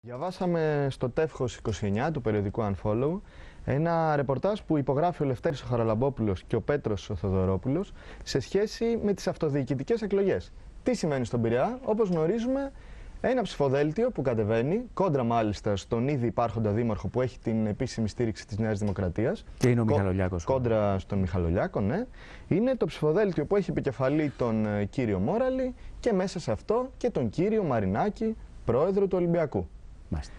Διαβάσαμε στο Τεύχος 29 του περιοδικού Unfollow ένα ρεπορτάζ που υπογράφει ο Λευτέρης ο Χαραλαμπόπουλος και ο Πέτρος ο Θοδωρόπουλος σε σχέση με τις αυτοδιοικητικές εκλογές. Τι σημαίνει στον Πειραιά? Όπως γνωρίζουμε, ένα ψηφοδέλτιο που κατεβαίνει, κόντρα μάλιστα στον ήδη υπάρχοντα δήμαρχο που έχει την επίσημη στήριξη της Νέας Δημοκρατίας. Και είναι ο Μιχαλολιάκος. Κόντρα στον Μιχαλολιάκο, ναι. Είναι το ψηφοδέλτιο που έχει επικεφαλή τον κύριο Μόραλη και μέσα σε αυτό και τον κύριο Μαρινάκη, πρόεδρο του Ολυμπιακού. Μάλιστα.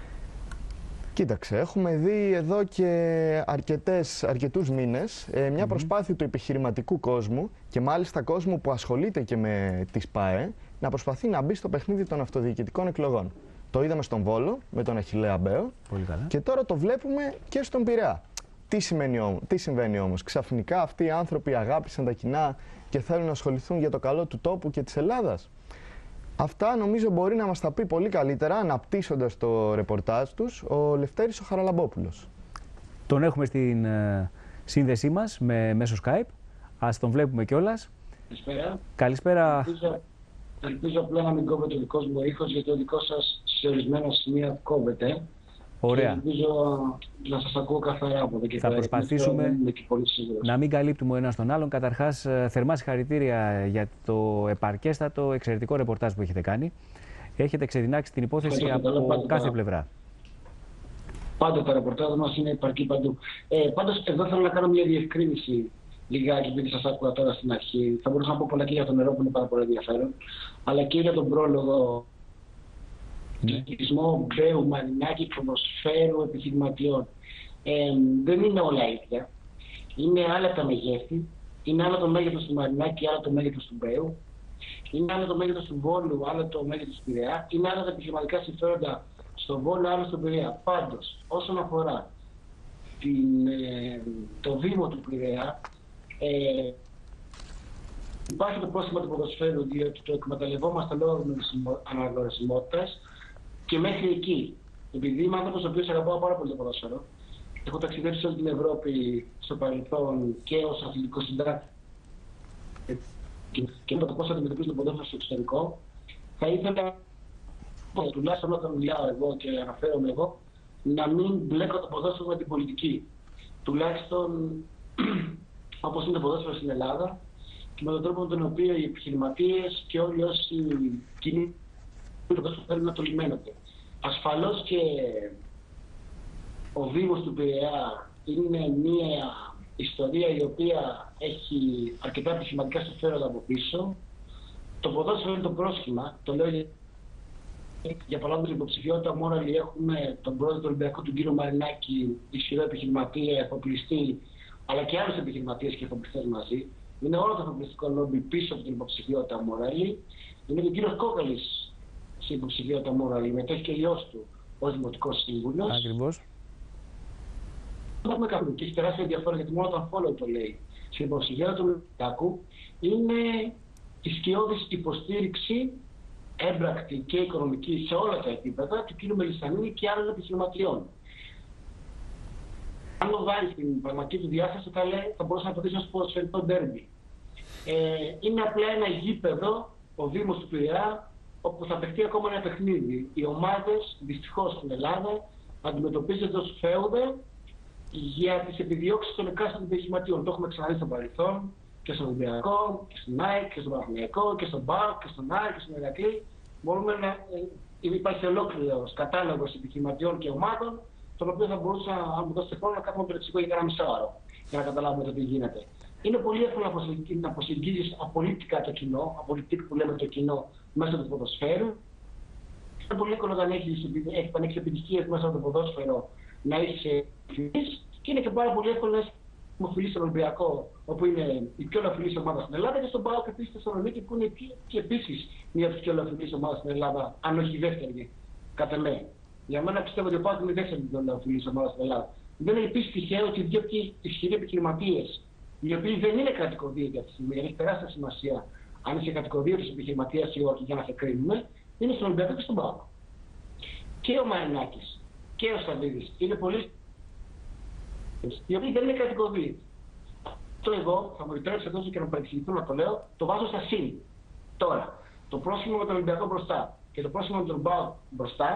Κοίταξε, έχουμε δει εδώ και αρκετούς μήνες μια προσπάθεια του επιχειρηματικού κόσμου και μάλιστα κόσμου που ασχολείται και με τις ΠΑΕ να προσπαθεί να μπει στο παιχνίδι των αυτοδιοικητικών εκλογών. Το είδαμε στον Βόλο με τον Αχιλλέα Μπέο. Πολύ καλά. Και τώρα το βλέπουμε και στον Πειραιά. Τι συμβαίνει όμως? Ξαφνικά αυτοί οι άνθρωποι αγάπησαν τα κοινά και θέλουν να ασχοληθούν για το καλό του τόπου και της Ελλάδας. Αυτά νομίζω μπορεί να μας τα πει πολύ καλύτερα, αναπτύσσοντας το ρεπορτάζ τους, ο Λευτέρης ο Χαραλαμπόπουλος. Τον έχουμε στην σύνδεσή μας μέσω Skype. Ας τον βλέπουμε κιόλας. Καλησπέρα. Καλησπέρα. Ελπίζω απλά να μην κόβεται ο δικός μου ήχος, γιατί ο δικός σας σε ορισμένα σημεία κόβεται. Ωραία. Και ελπίζω να σας ακούω καθαρά από εδώ και θα πέρα. προσπαθήσουμε να μην καλύπτουμε ο ένας τον άλλον. Καταρχάς, θερμά συγχαρητήρια για το επαρκέστατο, εξαιρετικό ρεπορτάζ που έχετε κάνει. Έχετε ξεδινάξει την υπόθεση από κάθε πλευρά. Πάντα τα ρεπορτάζ μας είναι επαρκή παντού. Πάντως, εδώ θέλω να κάνω μια διευκρίνηση λιγάκι, επειδή σας άκουγα τώρα στην αρχή. Θα μπορούσα να πω πολλά και για το νερό που είναι πάρα πολύ ενδιαφέρον, αλλά και για τον πρόλογο. Διοικητισμό Μπέου, Μαρινάκη, ποδοσφαίρου, επιχειρηματιών. Δεν είναι όλα ίδια. Είναι άλλα τα μεγέθη. Είναι άλλο το μέγεθος του Μαρινάκη, άλλο το μέγεθος του Μπέου. Είναι άλλο το μέγεθος του Βόλου, άλλο το μέγεθος του Πειραιά. Είναι άλλα τα επιχειρηματικά συμφέροντα στον Βόλο, άλλο στον Πειραιά. Πάντως, όσον αφορά το Δήμο του Πειραιά, υπάρχει το πρόστιμα του ποδοσφαίρου, διότι το εκμεταλλευόμαστε λόγω αναγνωρισιμότητας. Και μέχρι εκεί, επειδή είμαι άνθρωπος ο οποίος αγαπάω πάρα πολύ το ποδόσφαιρο, έχω ταξιδέψει σε όλη την Ευρώπη στο παρελθόν και ως αθλητικός συντάκτη και με το πώς αντιμετωπίζω το ποδόσφαιρο στο εξωτερικό, θα ήθελα, τουλάχιστον όταν μιλάω εγώ και αναφέρομαι εγώ, να μην μπλέκω το ποδόσφαιρο με την πολιτική. Τουλάχιστον όπως είναι το ποδόσφαιρο στην Ελλάδα και με τον τρόπο με τον οποίο οι επιχειρηματίες και όλοι όσοι κινούν το ποδόσφαιρο θέλουν να το λιμένονται. Ασφαλώς και ο Δήμος του Πειραιά είναι μια ιστορία η οποία έχει αρκετά επιχειρηματικά συμφέροντα από πίσω. Το ποδόσφαιρο είναι το πρόσχημα, το λέω για παράδειγμα στην υποψηφιότητα Μόραλη έχουμε τον πρόεδρο του Ολυμπιακού, τον κύριο Μαρινάκη, ισχυρό επιχειρηματία, εφοπλιστή, αλλά και άλλους επιχειρηματίες και εφοπλιστές μαζί. Είναι όλο το εφοπλιστικό λόμπι πίσω από την υποψηφιότητα Μόραλη. Είναι και ο κύριος Κόκαλης στην υποψηφιότητα Μόραλη, μετέχει και γιος του ως δημοτικός σύμβουλος. Ακριβώς. Δεν έχουμε καθόλου και έχει τεράστιο ενδιαφέρον, γιατί μόνο το Unfollow το λέει. Στην υποψηφιότητα του Ολυμπιακού είναι η σκιώδης υποστήριξη έμπρακτη και οικονομική σε όλα τα επίπεδα του κ. Μελισσανίδη και άλλων επιχειρηματιών. Αν το βάλει στην πραγματική του διάσταση, θα μπορούσε να το δει ως ποδοσφαιρικό ντέρμπι. Είναι απλά ένα γήπεδο, ο Δήμος του Πειραιά, όπου θα παιχτεί ακόμα ένα παιχνίδι. Οι ομάδες, δυστυχώς στην Ελλάδα, αντιμετωπίζονται ως φέουδα για τις επιδιώξεις των εκάστοτε επιχειρηματιών. Το έχουμε ξαναδεί στο παρελθόν και στον Ολυμπιακό, και στην ΑΕΚ, και στον Παναθηναϊκό, και στον ΠΑΟΚ, και στον ΑΕΚ, και στον Ηρακλή. Μπορούμε να υπάρχει ολόκληρος κατάλογος επιχειρηματιών και ομάδων, τον οποίο θα μπορούσα, αν μου δώσετε χρόνο, να κάνουμε περιεξικό για ένα μισάωρο για να καταλάβουμε το τι γίνεται. Είναι πολύ εύκολο να προσεγγίζεις απολυτικά το κοινό, απολυτικ που λέμε το κοινό, μέσω του ποδοσφαίρου. Είναι πολύ εύκολο όταν έχεις επιτυχίες μέσα από το ποδόσφαιρο να είσαι φιλής, και είναι και πάρα πολύ εύκολο να είσαι δημοφιλής στον Ολυμπιακό, όπου είναι η πιο ελαφιλής ομάδα στην Ελλάδα, και στον ΠΑΟΚ επίσης στη Θεσσαλονίκη, που είναι και επίσης μια από τις πιο ελαφιλείς ομάδες στην Ελλάδα, αν όχι η δεύτερη, κατά μένα. Για μένα πιστεύω ότι ο ΠΑΟΚ είναι η δεύτερη πιο ελαφιλής ομάδα στην Ελλάδα. Δεν είναι επίσης τυχαίο ότι δύο ισχυροί επιχειρηματίες, οι οποίοι δεν είναι κατοικοδίαιτοι αυτή τη στιγμή, έχει τεράστια σημασία αν είσαι κατοικοδίαιτος επιχειρηματίας ή όχι για να σε κρίνουμε, είναι στον Ολυμπιακό και στον ΠΑΟΚ. Και ο Μαρινάκης και ο Σταβίδης είναι πολύ, οι οποίοι δεν είναι κατοικοδίαιτοι. Αυτό εγώ, θα μου επιτρέψετε εδώ και να παρεξηγηθώ να το λέω, το βάζω στα συν. Τώρα, το πρόσημο με τον Ολυμπιακό μπροστά και το πρόσημο με τον ΠΑΟΚ μπροστά,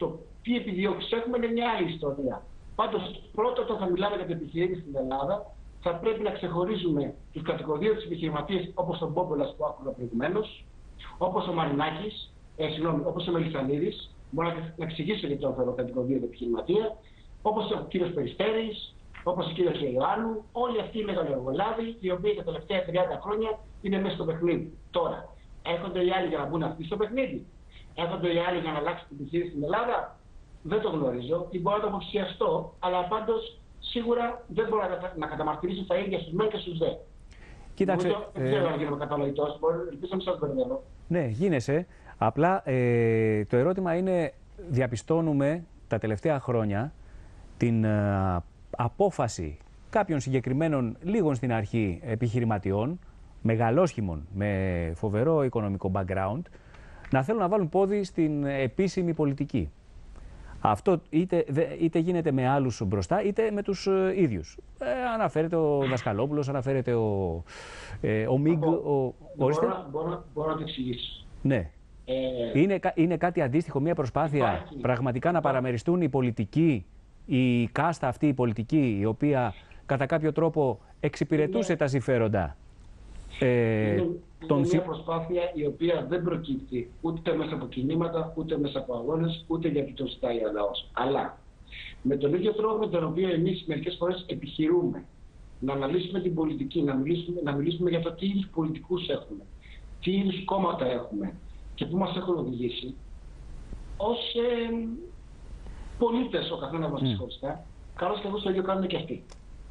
το τι επιδιώξεις έχουμε είναι μια άλλη ιστορία. Πάντως, πρώτα όταν θα μιλάμε για την επιχειρήση στην Ελλάδα, θα πρέπει να ξεχωρίζουμε τους κατοικοδίωτες επιχειρηματίες όπως τον Μπόμπολας που άκουγα προηγουμένως, όπως ο Μαρινάκης, όπως ο Μελισσανίδης, μπορώ να εξηγήσω γιατί τον θέλω κατοικοδίωτο επιχειρηματία, όπως ο κύριος Περιστέρης, όπως ο κύριος Ιωάννου, όλοι αυτοί οι μεγαλοεργολάβοι, οι οποίοι τα τελευταία 30 χρόνια είναι μέσα στο παιχνίδι. Τώρα, έρχονται οι άλλοι για να μπουν αυτοί στο παιχνίδι. Έρχονται οι άλλοι για να αλλάξουν την επιχείρηση στην Ελλάδα. Δεν το γνωρίζω ή μπορώ να το αποψιαστώ, αλλά πάντως σίγουρα δεν μπορώ να καταμαρτυρήσω τα ίδια στους μεν και στους δε. Κοίταξε. Δεν ξέρω αν γίνομαι κατανοητός, ελπίζω να μην σας μπερδεύω. Ναι, γίνεσαι. Απλά το ερώτημα είναι, διαπιστώνουμε τα τελευταία χρόνια την απόφαση κάποιων συγκεκριμένων, λίγων στην αρχή, επιχειρηματιών, μεγαλόσχημων, με φοβερό οικονομικό background, να θέλουν να βάλουν πόδι στην επίσημη πολιτική. Αυτό είτε γίνεται με άλλους μπροστά, είτε με τους ίδιους. Αναφέρεται ο Δασκαλόπουλος, αναφέρεται ο Μίγκ. Μπορώ να το εξηγήσω. Ναι. Είναι κάτι αντίστοιχο, μια προσπάθεια πραγματικά να παραμεριστούν οι πολιτικοί, η κάστα αυτή η πολιτική, η οποία κατά κάποιο τρόπο εξυπηρετούσε τα συμφέροντα. Είναι μια προσπάθεια η οποία δεν προκύπτει ούτε μέσα από κινήματα, ούτε μέσα από αγώνες, ούτε γιατί το ζητάει ο λαός. Αλλά με τον ίδιο τρόπο με τον οποίο εμείς μερικές φορές επιχειρούμε να αναλύσουμε την πολιτική, να μιλήσουμε για το τι είδους πολιτικούς έχουμε, τι είδους κόμματα έχουμε και πού μας έχουν οδηγήσει, ως πολίτες ο καθένας μας ξεχωριστά, καλώς και εγώ στο ίδιο κάνουμε και αυτοί.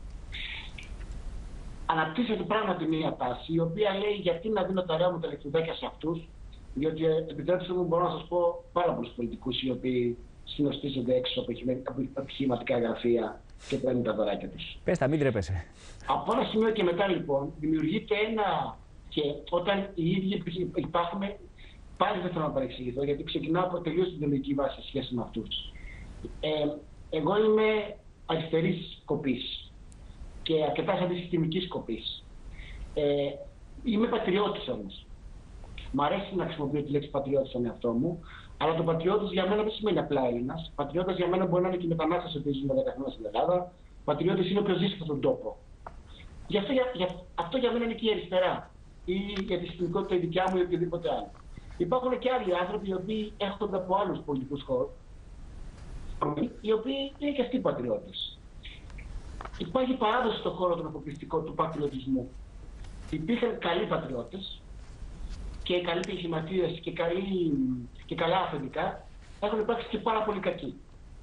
Αναπτύσσεται πράγματι μια τάση η οποία λέει γιατί να δίνω τα ωραία μου τα λεφτουδάκια σε αυτούς, διότι επιτρέψτε μου μπορώ να σας πω πάρα πολλούς πολιτικούς οι οποίοι συνοστίζονται έξω από επιχειρηματικά γραφεία και παίρνουν τα δωράκια τους. Πες τα, μην τρέπεσαι. Από ένα σημείο και μετά λοιπόν δημιουργείται ένα. Και όταν οι ίδιοι υπάρχουμε, πάλι δεν θέλω να παρεξηγηθώ γιατί ξεκινάω από τελείως την ιδεολογική βάση σε σχέση με αυτούς. Εγώ είμαι αριστερής κοπής και αρκετά αντισυστημικής κοπής. Είμαι πατριώτης όμως. Μ' αρέσει να χρησιμοποιώ τη λέξη πατριώτης στον εαυτό μου, αλλά το πατριώτης για μένα δεν σημαίνει απλά Έλληνας. Πατριώτης για μένα μπορεί να είναι και οι μετανάστες που ζουν 10 χρόνια στην Ελλάδα. Πατριώτης είναι όποιος ζει σε αυτόν τον τόπο. Αυτό για μένα είναι και η αριστερά ή η αντισυστημικότητα η δικιά μου ή οτιδήποτε άλλο. Υπάρχουν και άλλοι άνθρωποι οι οποίοι έρχονται από άλλους πολιτικούς χώρους, οι οποίοι είναι και αυτοί πατριώτες. Υπάρχει παράδοση στον χώρο των αποκλειστικών του πατριωτισμού. Υπήρχαν καλοί πατριώτες και καλοί επιχειρηματίες και καλά αφεντικά. Έχουν υπάρξει και πάρα πολύ κακοί.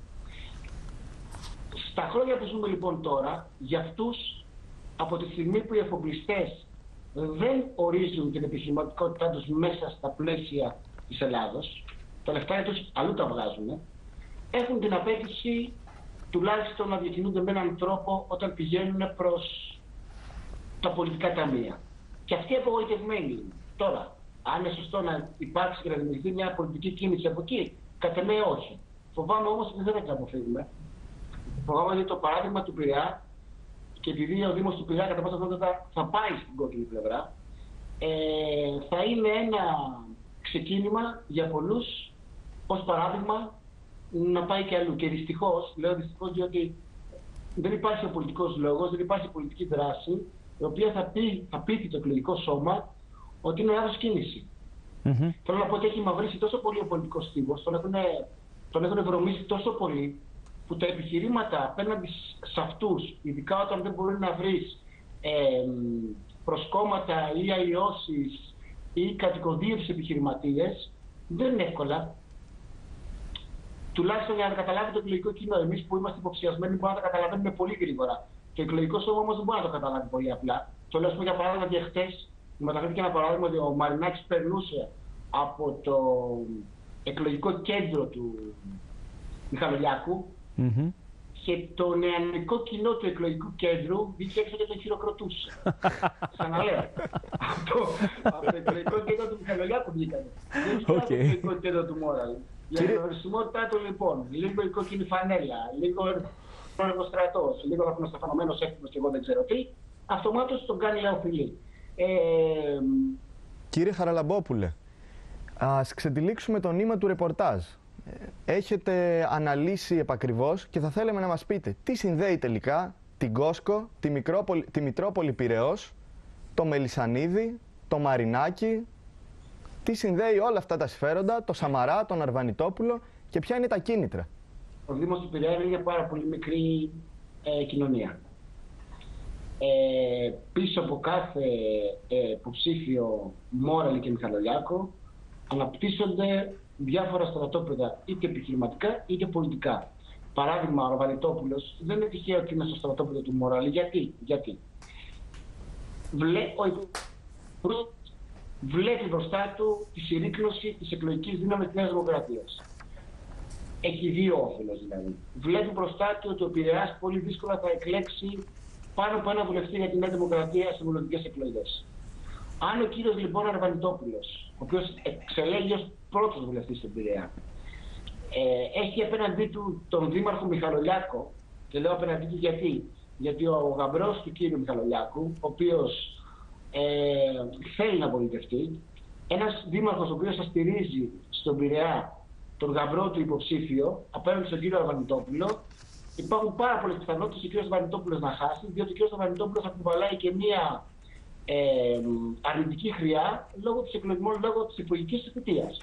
Στα χρόνια που ζούμε λοιπόν τώρα, για αυτούς από τη στιγμή που οι εφοπλιστές δεν ορίζουν την επιχειρηματικότητά τους μέσα στα πλαίσια της Ελλάδος, τα λεφτά τους αλλού τα βγάζουν, έχουν την απέτηση τουλάχιστον να διακινούνται με έναν τρόπο όταν πηγαίνουν προς τα πολιτικά ταμεία. Και αυτοί απογοητευμένοι είναι. Τώρα, αν είναι σωστό να υπάρξει και να δημιουργηθεί μια πολιτική κίνηση από εκεί, κατ' εμέ όχι. Φοβάμαι όμως ότι δεν θα την αποφύγουμε. Φοβάμαι ότι το παράδειγμα του Πειραιά, και επειδή ο Δήμος του Πειραιά κατά πάσα πιθανότητα θα πάει στην κόκκινη πλευρά, θα είναι ένα ξεκίνημα για πολλούς ως παράδειγμα να πάει και αλλού. Και δυστυχώς, λέω δυστυχώς διότι δεν υπάρχει ο πολιτικός λόγος, δεν υπάρχει πολιτική δράση, η οποία θα πείθει το εκλογικό σώμα ότι είναι λάθος κίνηση. Θέλω να πω ότι έχει μαυρίσει τόσο πολύ ο πολιτικός στίβος, τον έχουν βρωμίσει τόσο πολύ, που τα επιχειρήματα απέναντι σε αυτούς, ειδικά όταν δεν μπορεί να βρεις προσκόμματα ή αλλοιώσεις ή κατοικοδίους επιχειρηματίες, δεν είναι εύκολα. Τουλάχιστον για να καταλάβει το εκλογικό κοινό. Εμείς που είμαστε υποψιασμένοι μπορούμε να τα καταλαβαίνουμε πολύ γρήγορα. Το εκλογικό σώμα όμως δεν μπορεί να το καταλάβει πολύ απλά. Το λέω για παράδειγμα και χτες μεταφέρθηκε ένα παράδειγμα ότι ο Μαρινάκης περνούσε από το εκλογικό κέντρο του Μιχαλολιάκου και το νεανικό κοινό του εκλογικού κέντρου βγήκε έξω και τον χειροκροτούσε. Ξαναλέω. Από το εκλογικό κέντρο του Μιχαλολιάκου βγήκανε. Δεν βγήκε από το εκλογικό κέντρο του Μόραλ. Για την ορισιμότητά του λοιπόν, λίγο η κόκκινη φανέλα, λίγο ο στρατός, λίγο απνοσταφανωμένος έκτιμος και εγώ δεν ξέρω τι, αυτομάτως τον κάνει λαοφιλή. Κύριε Χαραλαμπόπουλε, ας ξετυλίξουμε το νήμα του ρεπορτάζ. έχετε αναλύσει επακριβώς και θα θέλαμε να μας πείτε τι συνδέει τελικά την Κόσκο, τη Μητρόπολη Πειραιώς, το Μελισσανίδη, το Μαρινάκι, τι συνδέει όλα αυτά τα συμφέροντα, το Σαμαρά, τον Αρβανιτόπουλο και ποια είναι τα κίνητρα. Ο Δήμος του Πειραιά είναι μια πάρα πολύ μικρή κοινωνία. Πίσω από κάθε υποψήφιο Μόραλη και Μιχαλολιάκο αναπτύσσονται διάφορα στρατόπεδα, είτε επιχειρηματικά είτε πολιτικά. Παράδειγμα, ο Αρβανιτόπουλος δεν είναι τυχαίο ότι είναι στο στρατόπεδο του Μόραλη. Γιατί? Βλέπει μπροστά του τη συρρίκνωση της εκλογικής δύναμης της Νέας Δημοκρατίας. Έχει δύο όφελος δηλαδή. Βλέπει μπροστά του ότι ο Πειραιάς πολύ δύσκολα θα εκλέξει πάνω από ένα βουλευτή για τη Νέα Δημοκρατία σε βουλευτικές εκλογές. Αν ο κύριος λοιπόν Αρβανιτόπουλος, ο οποίος εξελέγει ως πρώτος βουλευτής στον Πειραιά, έχει απέναντί του τον δήμαρχο Μιχαλολιάκο, και λέω απέναντί του γιατί ο γαμπρός του κύριου Μιχαλολιάκου, ο οποίος θέλει να πολιτευτεί, ένας δήμαρχος ο οποίος θα στηρίζει στον Πειραιά τον γαμπρό του υποψήφιο απέναντι στον κύριο Αρβανιτόπουλο, υπάρχουν πάρα πολλές πιθανότητες ο κύριος Αρβανιτόπουλος να χάσει, διότι ο κύριος Αρβανιτόπουλος θα κουβαλάει και μία αρνητική χρειά λόγω της εκλογικής θητείας.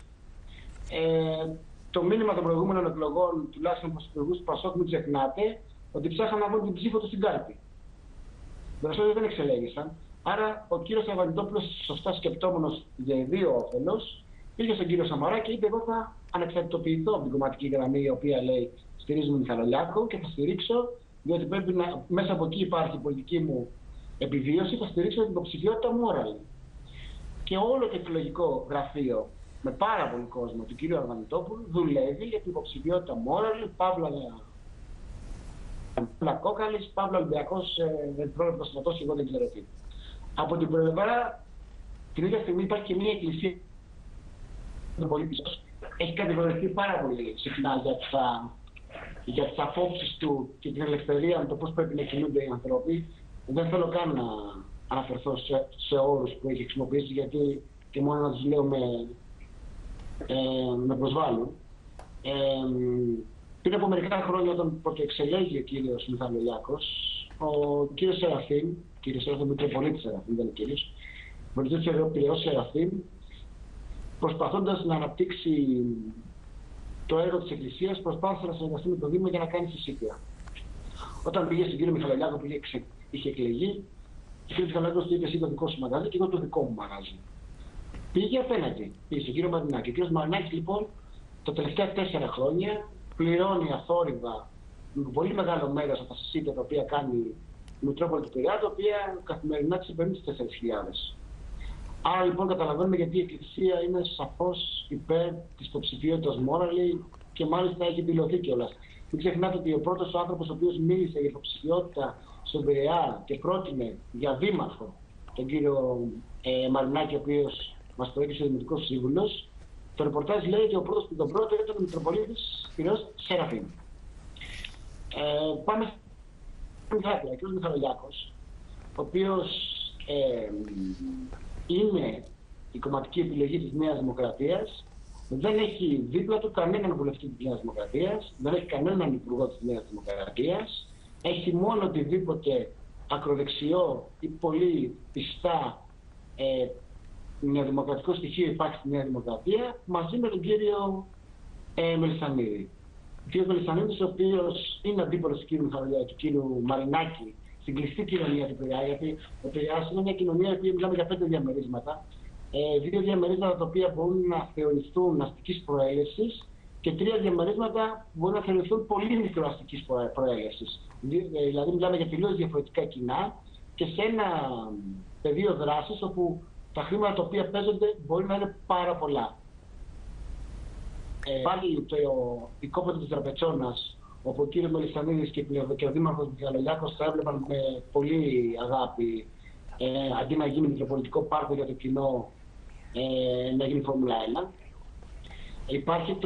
Το μήνυμα των προηγούμενων εκλογών, τουλάχιστον προς τους προηγούμενους του Πασόκ, μην ξεχνάτε ότι ψάχναν να βρουν την ψήφο του στην κάλπη. Περισσότεροι δεν εξελέγησαν. Άρα ο κύριος Αρβανιτόπουλος, σωστά σκεπτόμενος για ιδίο όφελος, πήγε στον κύριο Σαμαρά και είπε: εγώ θα ανεξαρτητοποιηθώ από την κομματική γραμμή η οποία λέει στηρίζουμε Μιχαλολιάκο και θα στηρίξω, διότι πρέπει να, μέσα από εκεί υπάρχει η πολιτική μου επιβίωση, θα στηρίξω την υποψηφιότητα Μόραλη. Και όλο το εκλογικό γραφείο με πάρα πολύ κόσμο του κύριου Αρβανιτόπουλου δουλεύει για την υποψηφιότητα Μόραλη, Παύλα Κόκαλης, Παύλα Ολυμπιακός, δεν πρόκειται να σταματώσει, εγώ δεν ξέρω τι. Από την πλευρά, την ίδια στιγμή υπάρχει και μια εκκλησία. Έχει κατηγορηθεί πάρα πολύ συχνά για τις απόψεις του και την ελευθερία με το πώς πρέπει να κινούνται οι άνθρωποι. Δεν θέλω καν να αναφερθώ σε όρους που έχει χρησιμοποιήσει, γιατί και μόνο να τους λέω με προσβάλλουν. Πριν από μερικά χρόνια, όταν πρωτοεξελέγει ο κύριος Μιχαλολιάκος, ο κύριος Σεραφείμ, Μητροπολίτης Σεραφείμ, δεν είναι κύριος, βοηθούσε ο Πειραιώς Σεραφείμ, προσπαθώντας να αναπτύξει το έργο της Εκκλησίας, προσπάθησε να συνεργαστεί με το Δήμο για να κάνει συσίτια. Όταν πήγε στον κύριο Μιχαλολιάκο που είχε εκλεγεί, ο κύριος Μιχαλολιάκος του είπε: εσύ το δικό σου μαγαζί και εγώ το δικό μου μαγαζί. Πήγε απέναντι, πήγε στον κύριο Μαρινάκη. Ο κύριος Μαρινάκης λοιπόν τα τελευταία 4 χρόνια πληρώνει αθόρυβα με πολύ μεγάλο μέρος από τα συσίτια τα οποία κάνει η Μητρόπολη του Πειραιά, τα οποία καθημερινά της επενδύει στις 4.000. Άρα λοιπόν καταλαβαίνουμε γιατί η Εκκλησία είναι σαφώς υπέρ της υποψηφιότητας Μόραλη και μάλιστα έχει δηλωθεί κιόλας. Μην ξεχνάτε ότι ο πρώτος άνθρωπος ο οποίος μίλησε για υποψηφιότητα στον Πειραιά και πρότεινε για δήμαρχο τον κύριο Μαρινάκη, ο οποίος μας προέκυψε ο Δημοτικός Σύμβουλος, το ρεπορτάζ λέει ότι ο πρώτος που τον πρώτο ήταν ο Μητροπολίτης Πειραιώς Σεραφείμ. Πάμε στην Μιχάλη, ο κ. Μιχαλολιάκος, ο οποίος είναι η κομματική επιλογή της Νέας Δημοκρατίας, δεν έχει δίπλα του κανέναν βουλευτή της Νέας Δημοκρατίας, δεν έχει κανέναν υπουργό της Νέας Δημοκρατίας, έχει μόνο οτιδήποτε ακροδεξιό ή πολύ πιστά νεοδημοκρατικό στοιχείο υπάρχει στη Νέα Δημοκρατία, μαζί με τον κύριο Μελισσανίδη. Ο κύριος Μελισσανίδης, ο οποίος είναι αντίπαλος του κύριου Μιχαλολιάκου, του κύριου Μαρινάκη, στην κλειστή κοινωνία του Πειραιά, γιατί ο Πειραιάς είναι μια κοινωνία που μιλάμε για 5 διαμερίσματα. 2 διαμερίσματα τα οποία μπορούν να θεωρηθούν αστικής προέλευσης και 3 διαμερίσματα που μπορούν να θεωρηθούν πολύ μικροαστικής προέλευσης. Δηλαδή, μιλάμε για τελείως διαφορετικά κοινά και σε ένα πεδίο δράσης όπου τα χρήματα τα οποία παίζονται μπορεί να είναι πάρα πολλά. Πάλι η κόπωτη της Τραπετσόνας, όπου ο κύριος Μελισσανίδης και ο δήμαρχος Μιχαλολιάκος θα έβλεπαν με πολύ αγάπη, αντί να γίνει Μητροπολιτικό πάρκο για το κοινό, να γίνει Φόρμουλα 1. Υπάρχει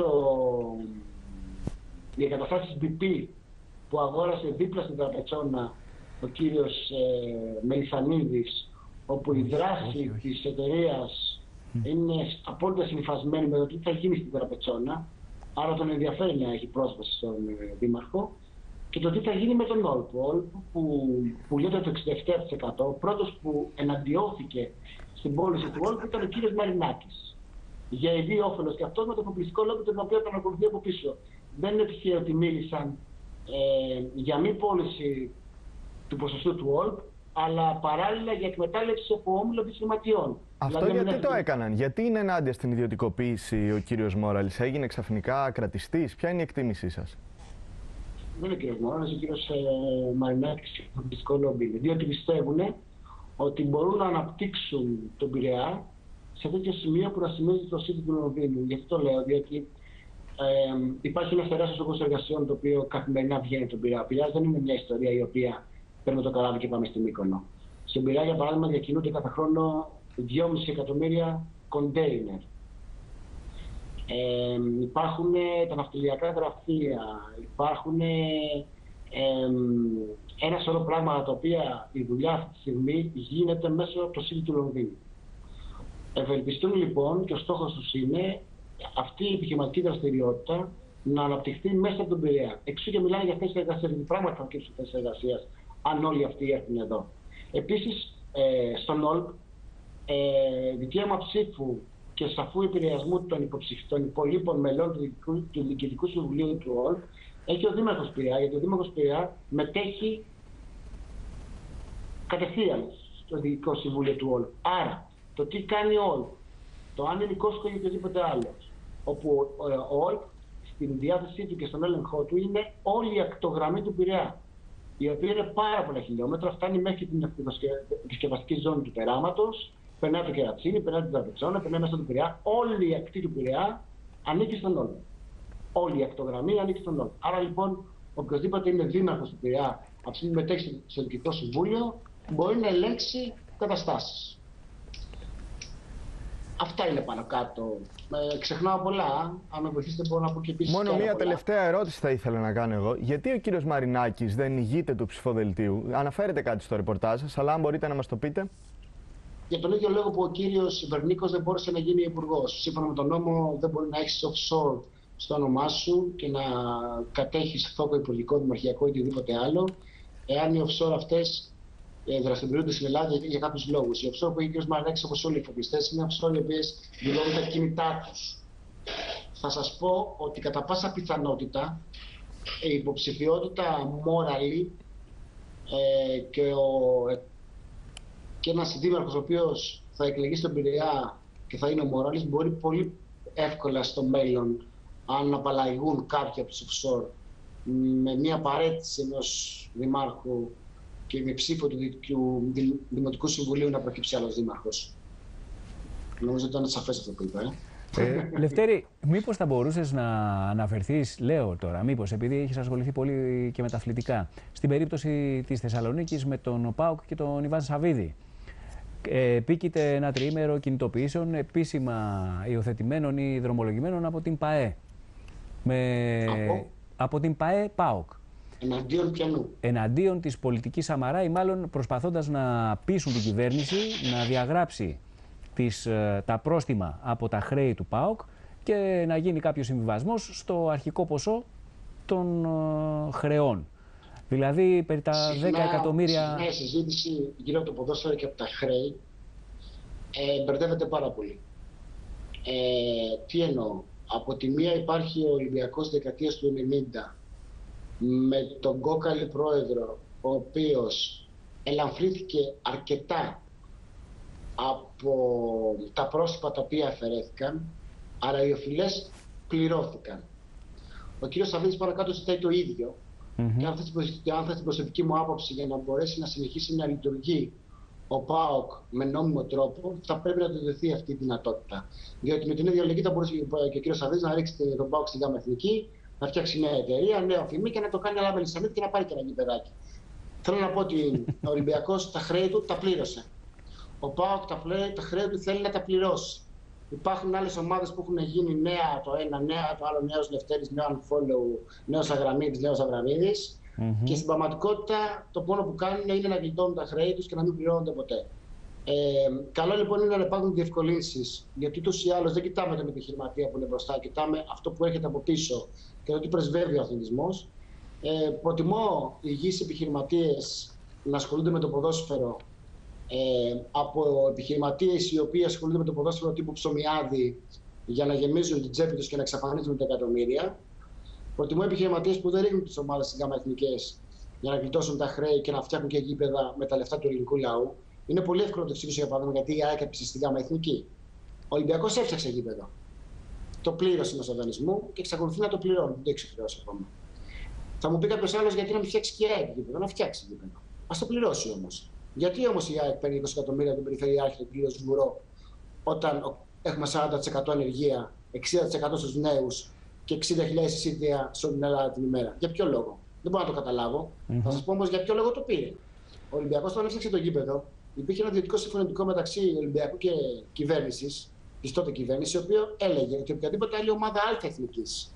οι εγκαταστάσεις BP που αγόρασε δίπλα στην Τραπετσόνα ο κύριος Μελισσανίδης, όπου η δράση της εταιρείας είναι απόλυτα συμφασμένη με το τι θα γίνει στην Τραπετσόνα. Άρα τον ενδιαφέρει να έχει πρόσβαση στον δήμαρχο. Και το τι θα γίνει με τον ΟΛΠ. Ο ΟΛΠ που λέτε το 67%, ο πρώτος που εναντιώθηκε στην πώληση του ΟΛΠ ήταν ο κύριος Μαρινάκης. Για ιδίο όφελος και αυτό με το αποκλειστικό λόγο τον οποίο τον ακολουθεί από πίσω. Δεν είναι τυχαίο ότι μίλησαν για μη πώληση του ποσοστού του ΟΛΠ, αλλά παράλληλα για εκμετάλλευση από όμιλο επιχειρηματιών. Αυτό δηλαδή, γιατί το έκαναν, γιατί είναι ενάντια στην ιδιωτικοποίηση ο κύριος Μόραλης, έγινε ξαφνικά κρατιστής, ποια είναι η εκτίμησή σας? Δεν είναι ο κύριος Μόραλης, ο κύριος Μαρινάκης και το πολιτικό λόμπι. Διότι πιστεύουν ότι μπορούν να αναπτύξουν τον Πειραιά σε τέτοιο σημείο που να σημαίνει το σύνθημα του Λονδίνου. Γιατί το λέω, διότι υπάρχει ένα τεράστιο όγκος εργασιών το οποίο καθημερινά βγαίνει τον Πειραιά. Ο Πειραιάς δεν είναι μια ιστορία η οποία παίρνουμε το καράβι και πάμε στη Μύκονο. Στον Πειραιά, για παράδειγμα, διακινούνται κάθε χρόνο 2,5 εκατομμύρια κοντέινερ. Υπάρχουν τα ναυτιλιακά γραφεία, υπάρχουν ένα σωρό πράγματα τα οποία η δουλειά αυτή τη στιγμή γίνεται μέσω από το City του Λονδίνου. Ευελπιστούν λοιπόν και ο στόχος τους είναι αυτή η επιχειρηματική δραστηριότητα να αναπτυχθεί μέσα από τον Πειραιά. Εξού και μιλάνε για θέσεις εργασίας, γιατί πράγματι θα προκύψουν θέσεις εργασίας αν όλοι αυτοί έρθουν εδώ. Επίσης, στον ΟΛΠ, δικαίωμα ψήφου και σαφού επηρεασμού των υπολείπων μελών του Διοικητικού Συμβουλίου του ΟΛΠ έχει ο Δήμαρχος Πειραιά, γιατί ο Δήμαρχος Πειραιά μετέχει κατευθείαν στο Διοικητικό Συμβούλιο του ΟΛΠ. Άρα, το τι κάνει ο ΟΛΠ, το αν είναι κόσκο ή οτιδήποτε άλλο, όπου ο ΟΛΠ στην διάθεσή του και στον έλεγχό του είναι όλη η ακτογραμμή του Πειραιά, η οποία είναι πάρα πολλά χιλιόμετρα, φτάνει μέχρι την επισκευαστική ζώνη του περάματος, περνάει το Κερατσίνι, περνάει την Τραπεζόνα, περνάει μέσα του Πειραιά. Όλη η ακτή του Πειραιά ανήκει στον ΟΛΠ. Όλη η ακτογραμμή ανήκει στον ΟΛΠ. Άρα λοιπόν, οποιοδήποτε είναι δήμαρχος του Πειραιά, από τη στιγμή που μετέχει στο Διοικητικό Συμβούλιο, μπορεί να ελέγξει καταστάσεις. Αυτά είναι πάνω κάτω. Ξεχνάω πολλά. Αν με βοηθήσετε, μπορώ να πω και επίσης. Μόνο μία τελευταία ερώτηση θα ήθελα να κάνω εγώ. Γιατί ο κύριος Μαρινάκης δεν ηγείται του ψηφοδελτίου? Αναφέρετε κάτι στο ρεπορτάζ σας, αλλά αν μπορείτε να μας το πείτε. Για τον ίδιο λόγο που ο κύριος Βερνίκος δεν μπόρεσε να γίνει υπουργός. Σύμφωνα με τον νόμο, δεν μπορεί να έχεις offshore στο όνομά σου και να κατέχεις φόκο υπουργικό, δημαρχιακό ή οτιδήποτε άλλο, εάν οι offshore αυτές δραστηριοποιούνται στην Ελλάδα για κάποιους λόγους. Οι offshore που έχει ο κ. Μαρινάκης, όπως όλοι οι εφοπλιστές, είναι offshore οι οποίες δηλώνουν τα κινητά τους. Θα σας πω ότι κατά πάσα πιθανότητα η υποψηφιότητα Μόραλη και ένας δήμαρχος ο οποίος θα εκλεγεί στον Πειραιά και θα είναι ο Μόραλης, μπορεί πολύ εύκολα στο μέλλον, αν απαλλαγούν κάποιοι από τους offshore, με μια παρέτηση ενός δημάρχου και με ψήφο του Δημοτικού Συμβουλίου να προκύψει άλλος δήμαρχος. Νομίζω ότι ήταν σαφές αυτό που είπα. Λευτέρη, μήπως θα μπορούσες να αναφερθείς, λέω τώρα, μήπως, επειδή έχεις ασχοληθεί πολύ και με τα αθλητικά, στην περίπτωση της Θεσσαλονίκης με τον ΠΑΟΚ και τον Ιβάν Σαββίδη. Επίκειται ένα τριήμερο κινητοποιήσεων επίσημα υιοθετημένων ή δρομολογημένων από την ΠΑΕ. Από την ΠΑΕ ΠΑΟΚ. Εναντίον ποιανού? Εναντίον της πολιτικής Σαμαρά, ή μάλλον προσπαθώντας να πείσουν την κυβέρνηση να διαγράψει τα πρόστιμα από τα χρέη του ΠΑΟΚ και να γίνει κάποιο συμβιβασμός στο αρχικό ποσό των χρεών. Δηλαδή περί τα 10 εκατομμύρια... Συχνά η συζήτηση γύρω από το ποδόσφαιρο και από τα χρέη μπερδεύεται πάρα πολύ. Τι εννοώ? Από τη μία υπάρχει ο Ολυμπιακός δεκαετίας του 90 με τον κόκαλη πρόεδρο, ο οποίος ελαφρύθηκε αρκετά από τα πρόσωπα τα οποία αφαιρέθηκαν, άρα οι οφειλές πληρώθηκαν. Ο κύριος Σαββίδης παρακάτω ζητάει το ίδιο. Και αν θες την προσωπική μου άποψη, για να μπορέσει να συνεχίσει να λειτουργεί ο ΠΑΟΚ με νόμιμο τρόπο, θα πρέπει να του δοθεί αυτή η δυνατότητα. Διότι με την ίδια λογική θα μπορούσε και ο κύριος Σαββίδης να ρίξει τον ΠΑΟΚ στην ΓΑΜΑ Εθνική, να φτιάξει μια εταιρεία, νέο φημί και να το κάνει άλλα Λισαμίτη και να πάρει και ένα γηπεδάκι. Θέλω να πω ότι ο Ολυμπιακός τα χρέη του τα πλήρωσε. Ο ΠΑΟΚ τα χρέη του θέλει να τα πληρώσει. Υπάρχουν άλλες ομάδες που έχουν γίνει νέα το ένα, νέα το άλλο, νέος Λευτέρης, νέο Unfollow, νέος Αγραμμίδης, νέος Αβραμίδης. Και στην πραγματικότητα το πόνο που κάνουν είναι να γλιτώνουν τα χρέη τους και να μην πληρώνονται ποτέ. Καλό λοιπόν είναι να υπάρχουν διευκολύνσεις, γιατί ούτως ή άλλως δεν κοιτάμε τον επιχειρηματία που είναι μπροστά, κοιτάμε αυτό που έρχεται από πίσω και το τι πρεσβεύει ο αθλητισμός. Προτιμώ υγιείς επιχειρηματίες να ασχολούνται με το ποδόσφαιρο από επιχειρηματίες οι οποίοι ασχολούνται με το ποδόσφαιρο τύπου ψωμιάδι για να γεμίζουν την τσέπη τους και να εξαφανίζουν τα εκατομμύρια. Προτιμώ επιχειρηματίες που δεν ρίχνουν τις ομάδες στις ΓΑΜΑ εθνικές για να γλιτώσουν τα χρέη και να φτιάχνουν και γήπεδα με τα λεφτά του ελληνικού λαού. Είναι πολύ εύκολο να το εξηγήσω για παράδειγμα γιατί η ΑΕΚ έπεσε στη ΓΑΜΑ εθνική. Ο Ολυμπιακός έφτιαξε γήπεδο. Το πλήρωσε μέσω δανεισμού και εξακολουθεί να το πληρώνει. Δεν το έχει ξεπληρώσει ακόμα. Θα μου πει κάποιο άλλο γιατί να μην φτιάξει και η ΑΕΚ γήπεδο. Να φτιάξει γήπεδο. Α το πληρώσει όμως. Γιατί όμως η ΑΕΚ παίρνει 20 εκατομμύρια τον Περιφερειάρχη, τον κύριο Σβουρό, όταν έχουμε 40% ανεργία, 60% στους νέους και 60.000 εισιτήρια σε όλη την Ελλάδα την ημέρα? Για ποιο λόγο? Δεν μπορώ να το καταλάβω. Θα σας πω όμως για ποιο λόγο το πήρε. Ο Ολυμπιακός, όταν έφτιαξε το γήπεδο, υπήρχε ένα ιδιωτικό συμφωνητικό μεταξύ Ολυμπιακού και κυβέρνησης, της τότε κυβέρνησης, η οποία έλεγε ότι οποιαδήποτε άλλη ομάδα αλφα-εθνικής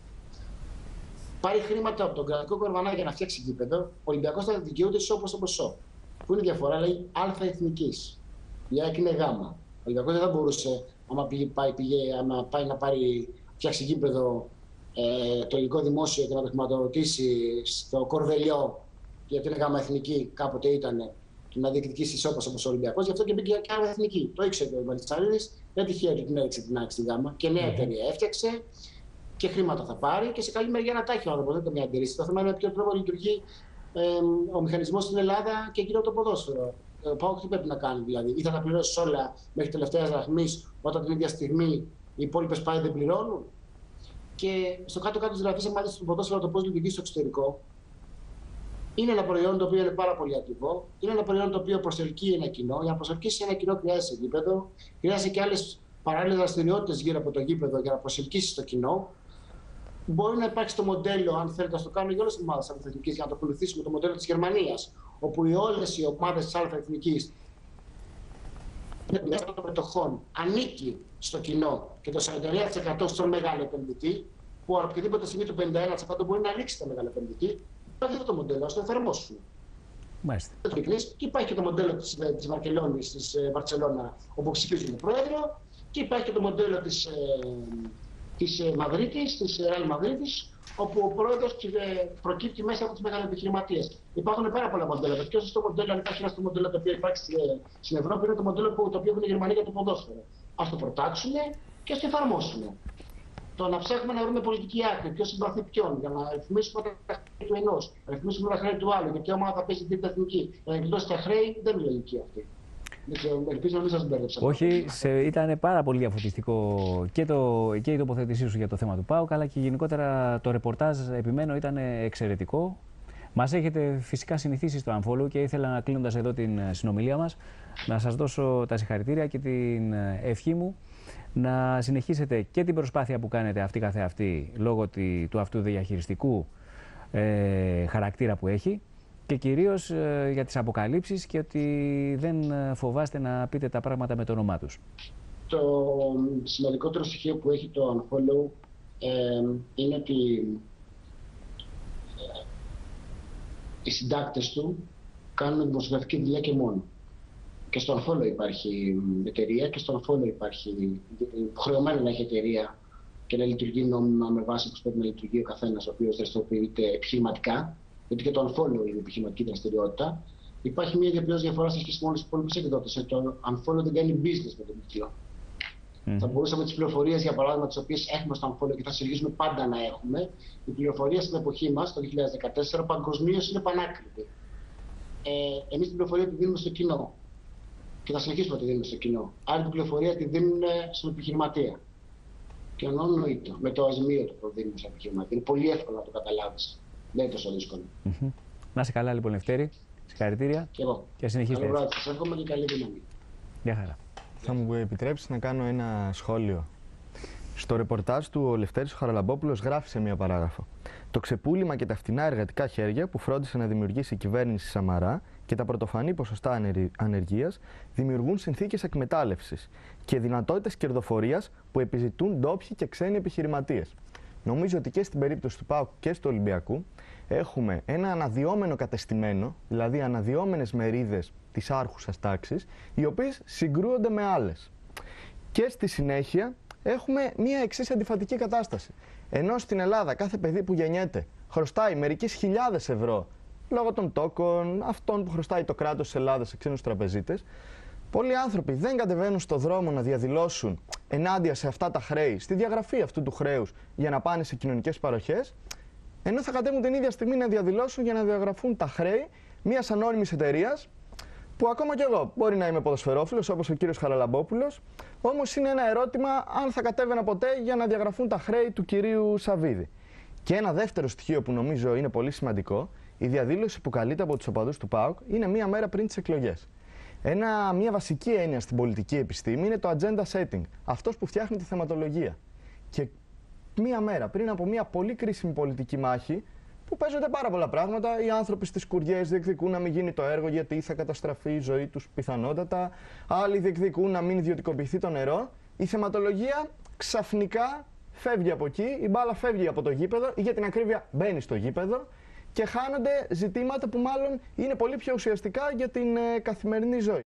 πάρει χρήματα από τον κρατικό κορβανά για να φτιάξει γήπεδο, ο Ολυμπιακός θα δικαιούται σώπος στο ποσό. Πού είναι η διαφορά? Λέει αλφα-εθνικής. Η ΑΕΚ είναι γάμα. Ο Ολυμπιακός δεν θα μπορούσε, άμα πάει να φτιάξει γήπεδο το ελληνικό δημόσιο και να το χρηματοδοτήσει στο Κορδελιό, γιατί είναι γάμα εθνική, κάποτε ήταν, και να διεκδικήσει σώπας όπως ο Ολυμπιακός. Γι' αυτό και μπήκε και γάμα εθνική. Το ήξερε ο Βαλτσαρίδης, δεν τυχαία του την έριξε την ΑΕΚ στη γάμα και νέα εταιρεία έφτιαξε και χρήματα θα πάρει και σε καλή μεριά να τα έχει ο άνθρωπος. Δεν το μια αντιρρήσει. Το θέμα είναι με ποιο τρόπο λειτουργεί ο μηχανισμός στην Ελλάδα και γύρω από το ποδόσφαιρο. Ο ΠΑΟΚ τι πρέπει να κάνει δηλαδή? Ή θα τα πληρώσει όλα μέχρι τελευταία δραχμής, όταν την ίδια στιγμή οι υπόλοιπες πάει δεν πληρώνουν? Και στο κάτω-κάτω της γραφής, μάλιστα στο ποδόσφαιρο, το πώς λειτουργεί στο εξωτερικό, είναι ένα προϊόν το οποίο είναι πάρα πολύ ακριβό. Είναι ένα προϊόν το οποίο προσελκύει ένα κοινό. Για να προσελκύσει ένα κοινό χρειάζεται γήπεδο, χρειάζεται και άλλες παράλληλες δραστηριότητες γύρω από το γήπεδο για να προσελκύσει το κοινό. Μπορεί να υπάρξει το μοντέλο, αν θέλετε, να το κάνουμε για όλες τις ομάδες αλφα-εθνικής, για να το ακολουθήσουμε το μοντέλο της Γερμανίας, όπου όλες οι ομάδες της αλφα-εθνικής των μετοχών ανήκει στο κοινό και το 49% στον μεγάλο επενδυτή, που από οποιαδήποτε στιγμή το 51% μπορεί να ρίξει το μεγάλο επενδυτή. Υπάρχει αυτό το μοντέλο, ας το εφαρμόσουμε. Μάλιστα. Και υπάρχει και το μοντέλο της Βαρκελόνης, της Βαρκελόνα, όπου ψηφίζουν τον πρόεδρο, και υπάρχει και το μοντέλο της Μαδρίτης, της Ρεάλ Μαδρίτης, όπου ο πρόεδρος προκύπτει μέσα από τους μεγαλοεπιχειρηματίες. Υπάρχουν πάρα πολλά μοντέλα. Το πιο σωστό μοντέλο, αν υπάρχει ένα μοντέλο το οποίο υπάρχει στην Ευρώπη, είναι το μοντέλο το οποίο έχουν οι Γερμανοί για το ποδόσφαιρο. Ας το προτάξουμε και ας το εφαρμόσουμε. Το να ψάχνουμε να βρούμε πολιτική άκρη, ποιο συμπαθεί ποιον, για να ρυθμίσουμε τα χρέη του ενός, να ρυθμίσουμε τα χρέη του άλλου, για ποια ομάδα θα παίζει την εθνική, για να εκδώσει τα χρέη, δεν είναι λογική αυτή. Ελπίζω να μην σας μπέρδεψα. Όχι, ήταν πάρα πολύ διαφωτιστικό και η τοποθέτησή σου για το θέμα του ΠΑΟΚ, αλλά και γενικότερα το ρεπορτάζ, επιμένω, ήταν εξαιρετικό. Μας έχετε φυσικά συνηθίσει στο Unfollow και ήθελα, κλείνοντας εδώ την συνομιλία μας, να σας δώσω τα συγχαρητήρια και την ευχή μου να συνεχίσετε και την προσπάθεια που κάνετε αυτή καθεαυτή λόγω του αυτού διαχειριστικού χαρακτήρα που έχει, και κυρίως για τις αποκαλύψεις και ότι δεν φοβάστε να πείτε τα πράγματα με το όνομά τους. Το σημαντικότερο στοιχείο που έχει το Unfollow είναι ότι οι συντάκτες του κάνουν δημοσιογραφική δουλειά και μόνο. Και στο Unfollow υπάρχει εταιρεία και στο Unfollow υπάρχει υποχρεωμένο να έχει εταιρεία και να λειτουργεί νόμιμα με βάση που πρέπει να λειτουργεί ο καθένας ο οποίος δραστηριοποιείται επιχειρηματικά. Γιατί και το Unfollow είναι επιχειρηματική δραστηριότητα. Υπάρχει μια διαπλέον διαφορά σε σχέση με όλους τους υπόλοιπους εκδότες. Το Unfollow δεν κάνει business με τον τίτλο. Θα μπορούσαμε τις πληροφορίες, για παράδειγμα, τις οποίες έχουμε στο Unfollow και θα συνεχίσουμε πάντα να έχουμε. Η πληροφορία στην εποχή μας, το 2014, παγκοσμίως είναι πανάκριβη. Εμείς την πληροφορία τη δίνουμε στο κοινό. Και θα συνεχίσουμε να τη δίνουμε στο κοινό. Άλλη την πληροφορία τη δίνουν στον επιχειρηματία. Και εννοείται με το αζημίωτο που δίνουμε στον επιχειρηματία. Είναι πολύ εύκολο να το καταλάβεις. Δεν είναι τόσο δύσκολο. Να είσαι καλά, λοιπόν, Λευτέρη. Συγχαρητήρια. Και εγώ. Και συνεχίστε. Καλό βράδυ. Σας εύχομαι και καλή δύναμη. Γεια χαρά. Θα μου επιτρέψεις να κάνω ένα σχόλιο. Στο ρεπορτάζ του, ο Λευτέρης Χαραλαμπόπουλος γράφει σε μία παράγραφο: το ξεπούλημα και τα φτηνά εργατικά χέρια που φρόντισε να δημιουργήσει η κυβέρνηση Σαμαρά και τα πρωτοφανή ποσοστά ανεργίας δημιουργούν συνθήκες εκμετάλλευσης και δυνατότητες κερδοφορίας που επιζητούν ντόπιοι και ξένοι επιχειρηματίες. Νομίζω ότι και στην περίπτωση του ΠΑΟΚ και του Ολυμπιακού έχουμε ένα αναδυόμενο κατεστημένο, δηλαδή αναδυόμενες μερίδες της άρχουσας τάξης, οι οποίες συγκρούονται με άλλες. Και στη συνέχεια έχουμε μία εξής αντιφατική κατάσταση. Ενώ στην Ελλάδα κάθε παιδί που γεννιέται χρωστάει μερικές χιλιάδες ευρώ λόγω των τόκων, αυτών που χρωστάει το κράτος της Ελλάδας σε ξένους τραπεζίτες, πολλοί άνθρωποι δεν κατεβαίνουν στο δρόμο να διαδηλώσουν ενάντια σε αυτά τα χρέη, στη διαγραφή αυτού του χρέους για να πάνε σε κοινωνικές παροχές, ενώ θα κατέβουν την ίδια στιγμή να διαδηλώσουν για να διαγραφούν τα χρέη μιας ανώνυμης εταιρείας, που ακόμα κι εγώ μπορεί να είμαι ποδοσφαιρόφιλος όπως ο κύριος Χαραλαμπόπουλος, όμως είναι ένα ερώτημα αν θα κατέβαινα ποτέ για να διαγραφούν τα χρέη του κυρίου Σαββίδη. Και ένα δεύτερο στοιχείο που νομίζω είναι πολύ σημαντικό, η διαδήλωση που καλείται από τους οπαδούς του ΠΑΟΚ είναι μία μέρα πριν τις εκλογές. Μία βασική έννοια στην πολιτική επιστήμη είναι το agenda setting, αυτός που φτιάχνει τη θεματολογία. Και μία μέρα πριν από μία πολύ κρίσιμη πολιτική μάχη, που παίζονται πάρα πολλά πράγματα, οι άνθρωποι στις κουριές διεκδικούν να μην γίνει το έργο γιατί θα καταστραφεί η ζωή τους πιθανότατα, άλλοι διεκδικούν να μην ιδιωτικοποιηθεί το νερό, η θεματολογία ξαφνικά φεύγει από εκεί, η μπάλα φεύγει από το γήπεδο ή για την ακρίβεια μπαίνει στο γήπεδο και χάνονται ζητήματα που μάλλον είναι πολύ πιο ουσιαστικά για την καθημερινή ζωή.